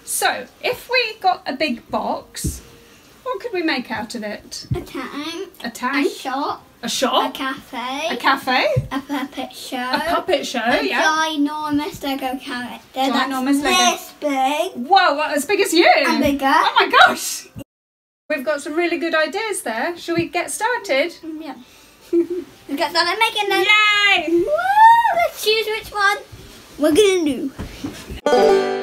So, if we got a big box, what could we make out of it? A tank. A tank? A shop. A shop? A cafe. A cafe? A puppet show. A puppet show, yeah. A ginormous Lego character. Ginormous Lego. This big. Whoa, what, as big as you? And bigger. Oh my gosh! We've got some really good ideas there. Shall we get started? Yeah. We got started making them. Yay! Woo! Let's choose which one we're gonna do.